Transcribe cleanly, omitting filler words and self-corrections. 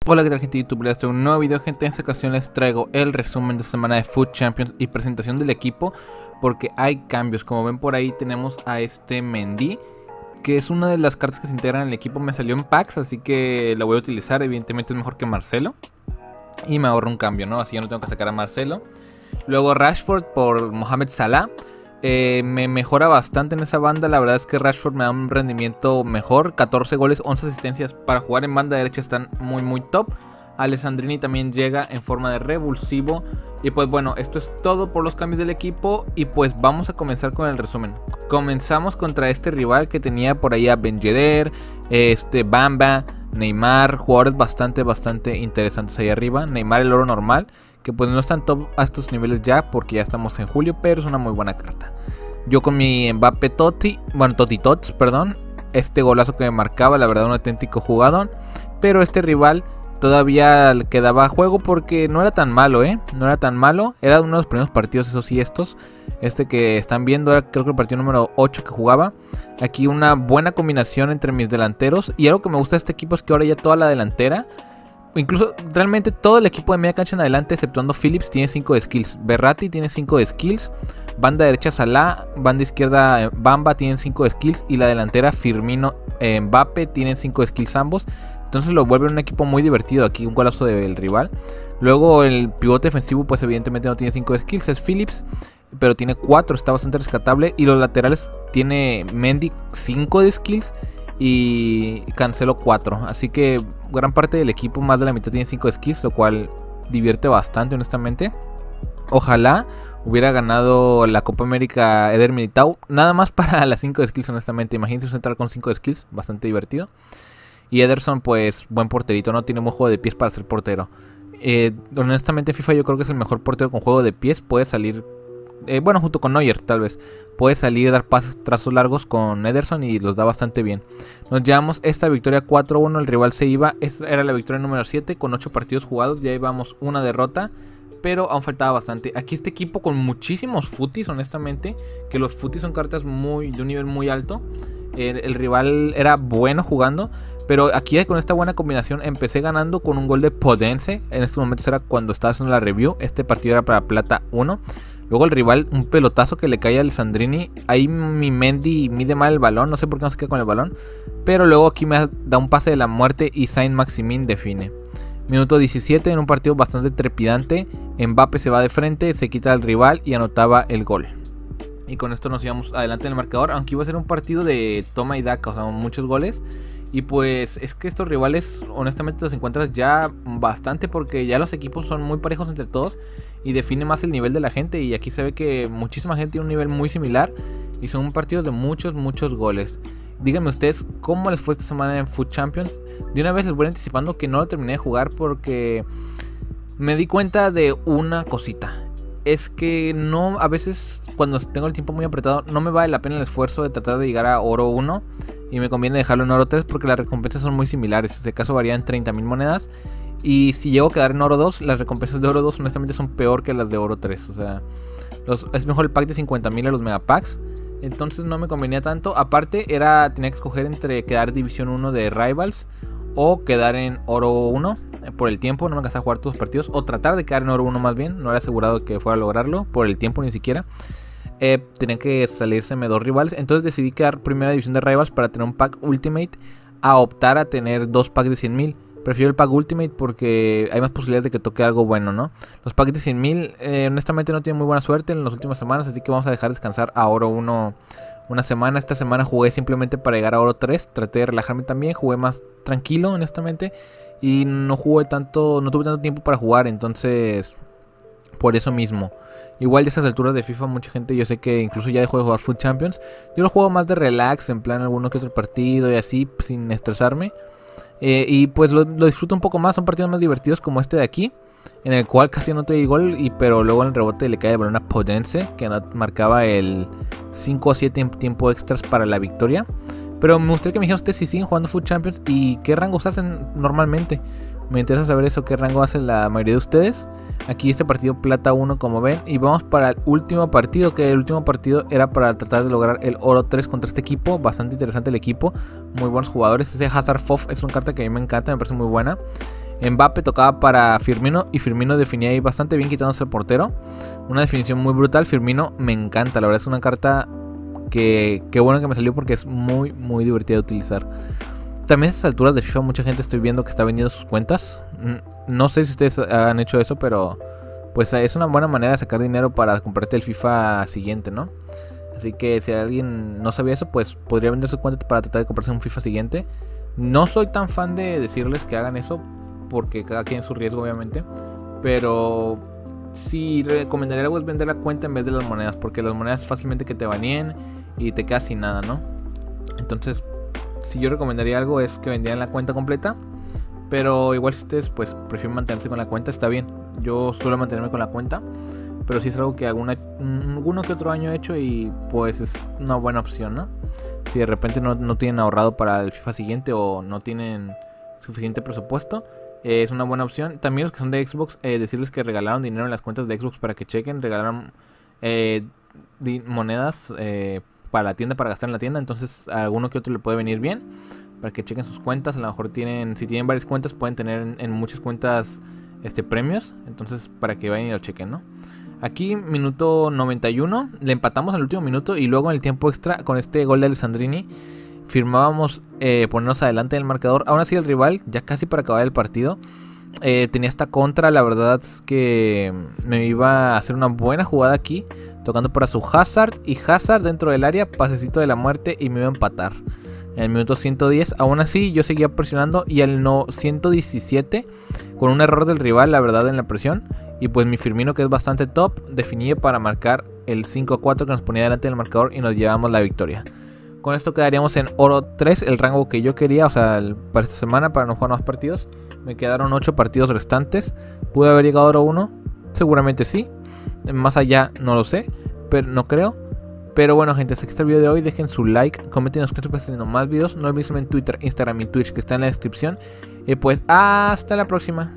Hola, ¿qué tal, gente de YouTube? Les traigo un nuevo video, gente. En esta ocasión les traigo el resumen de semana de FUT Champions y presentación del equipo, porque hay cambios. Como ven por ahí tenemos a este Mendy, que es una de las cartas que se integran en el equipo. Me salió en packs, así que la voy a utilizar. Evidentemente es mejor que Marcelo y me ahorro un cambio, ¿no? Así ya no tengo que sacar a Marcelo. Luego Rashford por Mohamed Salah. Me mejora bastante en esa banda. La verdad es que Rashford me da un rendimiento mejor. 14 goles, 11 asistencias. Para jugar en banda derecha están muy top. Alessandrini también llega en forma de revulsivo. Y pues bueno, esto es todo por los cambios del equipo. Y pues vamos a comenzar con el resumen. Comenzamos contra este rival que tenía por ahí a Ben Yedder, Bamba, Neymar. Jugadores bastante interesantes ahí arriba. Neymar el oro normal, que pues no están top a estos niveles ya, porque ya estamos en julio, pero es una muy buena carta. Yo con mi Mbappé Totti, bueno, Totti Tots, perdón. Este golazo que me marcaba, la verdad, un auténtico jugador. Pero este rival todavía le quedaba juego porque no era tan malo, no era tan malo. Era uno de los primeros partidos, eso sí, estos. Este que están viendo era, creo que el partido número 8 que jugaba. Aquí una buena combinación entre mis delanteros. Y algo que me gusta de este equipo es que ahora ya toda la delantera, incluso realmente todo el equipo de media cancha en adelante, exceptuando Phillips, tiene 5 de skills. Verratti tiene 5 de skills. Banda derecha Salah, banda izquierda Bamba tienen 5 de skills. Y la delantera Firmino, Mbappé tienen 5 de skills ambos. Entonces lo vuelve un equipo muy divertido. Aquí un golazo del rival. Luego el pivote defensivo pues evidentemente no tiene 5 de skills, es Phillips, pero tiene 4, está bastante rescatable. Y los laterales tiene Mendy 5 de skills y Cancelo 4. Así que gran parte del equipo, más de la mitad, tiene 5 skills, lo cual divierte bastante, honestamente. Ojalá hubiera ganado la Copa América Eder Militao, nada más para las 5 skills, honestamente. Imagínense un central con 5 skills, bastante divertido. Y Ederson, pues buen porterito, no tiene buen juego de pies para ser portero. Honestamente, FIFA yo creo que es el mejor portero con juego de pies. Puede salir, bueno, junto con Neuer tal vez. Puede salir a dar pases trazos largos con Ederson y los da bastante bien. Nos llevamos esta victoria 4-1, el rival se iba. Esta era la victoria número 7 con 8 partidos jugados. Ya llevamos una derrota, pero aún faltaba bastante. Aquí este equipo con muchísimos futis, honestamente. Que los futis son cartas de un nivel muy alto. El rival era bueno jugando, pero aquí con esta buena combinación empecé ganando con un gol de Podence. En estos momentos era cuando estaba haciendo la review. Este partido era para plata 1. Luego el rival, un pelotazo que le cae a Alessandrini. Ahí mi Mendy mide mal el balón, no sé por qué no se queda con el balón. Pero luego aquí me da un pase de la muerte y Saint-Maximin define. Minuto 17 en un partido bastante trepidante. Mbappé se va de frente, se quita al rival y anotaba el gol. Y con esto nos íbamos adelante en el marcador, aunque iba a ser un partido de toma y daca, o sea, muchos goles. Y pues es que estos rivales honestamente los encuentras ya bastante, porque ya los equipos son muy parejos entre todos y define más el nivel de la gente. Y aquí se ve que muchísima gente tiene un nivel muy similar y son partidos de muchos goles. Díganme ustedes cómo les fue esta semana en FUT Champions. De una vez les voy anticipando que no lo terminé de jugar porque me di cuenta de una cosita. Es que no, a veces cuando tengo el tiempo muy apretado no me vale la pena el esfuerzo de tratar de llegar a oro 1 y me conviene dejarlo en oro 3 porque las recompensas son muy similares. En este caso varían 30.000 monedas y si llego a quedar en oro 2, las recompensas de oro 2 honestamente son peor que las de oro 3. O sea, es mejor el pack de 50.000 a los megapacks. Entonces no me convenía tanto. Aparte tenía que escoger entre quedar división 1 de Rivals o quedar en oro 1. Por el tiempo, no me alcanzaba a jugar todos los partidos. O tratar de quedar en oro 1 más bien. No era asegurado que fuera a lograrlo. Por el tiempo ni siquiera. Tenía que salírseme 2 rivales. Entonces decidí quedar primera división de Rivals para tener un pack Ultimate. A optar a tener 2 packs de 100.000. Prefiero el pack Ultimate porque hay más posibilidades de que toque algo bueno, ¿no? Los packs de 100.000 honestamente no tienen muy buena suerte en las últimas semanas. Así que vamos a dejar descansar a oro 1 una semana. Esta semana jugué simplemente para llegar a oro 3. Traté de relajarme también. Jugué más tranquilo, honestamente. Y no tuve tanto tiempo para jugar. Entonces, por eso mismo. Igual de esas alturas de FIFA, mucha gente yo sé que incluso ya dejó de jugar FUT Champions. Yo lo juego más de relax, en plan alguno que otro partido y así, sin estresarme. Y pues lo disfruto un poco más. Son partidos más divertidos como este de aquí, en el cual casi no te di gol, pero luego en el rebote le cae el balón a Podence, que marcaba el 5 a 7 tiempo extras para la victoria. Pero me gustaría que me dijeran ustedes si siguen jugando FUT Champions y qué rangos hacen normalmente. Me interesa saber eso, qué rango hacen la mayoría de ustedes. Aquí este partido plata 1 como ven. Y vamos para el último partido, que el último partido era para tratar de lograr el oro 3 contra este equipo. Bastante interesante el equipo, muy buenos jugadores. Ese Hazard Fof es una carta que a mí me encanta, me parece muy buena. Mbappé tocaba para Firmino y Firmino definía ahí bastante bien quitándose el portero. Una definición muy brutal. Firmino me encanta, la verdad es una carta que bueno que me salió porque es muy muy divertida de utilizar. También a estas alturas de FIFA mucha gente estoy viendo que está vendiendo sus cuentas. No sé si ustedes han hecho eso, pero pues es una buena manera de sacar dinero para comprarte el FIFA siguiente, ¿no? Así que si alguien no sabía eso, pues podría vender su cuenta para tratar de comprarse un FIFA siguiente. No soy tan fan de decirles que hagan eso, porque cada quien su riesgo obviamente. Pero sí recomendaría algo es vender la cuenta en vez de las monedas, porque las monedas fácilmente que te baneen y te quedas sin nada, ¿no? Entonces, si yo recomendaría algo es que vendieran la cuenta completa. Pero igual si ustedes pues prefieren mantenerse con la cuenta, está bien. Yo suelo mantenerme con la cuenta, pero sí es algo que alguno que otro año he hecho y pues es una buena opción, ¿no? Si de repente no tienen ahorrado para el FIFA siguiente o no tienen suficiente presupuesto, es una buena opción. También los que son de Xbox, decirles que regalaron dinero en las cuentas de Xbox para que chequen. Regalaron monedas para la tienda, para gastar en la tienda. Entonces a alguno que otro le puede venir bien, para que chequen sus cuentas. A lo mejor si tienen varias cuentas, pueden tener en muchas cuentas premios. Entonces para que vayan y lo chequen, ¿no? Aquí minuto 91, le empatamos al último minuto y luego en el tiempo extra con este gol de Alessandrini firmábamos ponernos adelante del marcador. Aún así el rival, ya casi para acabar el partido, tenía esta contra. La verdad es que me iba a hacer una buena jugada aquí, tocando para su Hazard, y Hazard dentro del área, pasecito de la muerte, y me iba a empatar en el minuto 110. Aún así yo seguía presionando y al 117, con un error del rival, la verdad, en la presión, y pues mi Firmino, que es bastante top, definía para marcar el 5-4 que nos ponía delante del marcador y nos llevamos la victoria. Con esto quedaríamos en oro 3, el rango que yo quería, o sea, para esta semana, para no jugar más partidos. Me quedaron 8 partidos restantes. ¿Pude haber llegado a oro 1? Seguramente sí. Más allá no lo sé, pero no creo. Pero bueno, gente, hasta aquí está el video de hoy. Dejen su like, comenten los que estén teniendo más videos. No olviden en Twitter, Instagram y Twitch, que está en la descripción. Y pues hasta la próxima.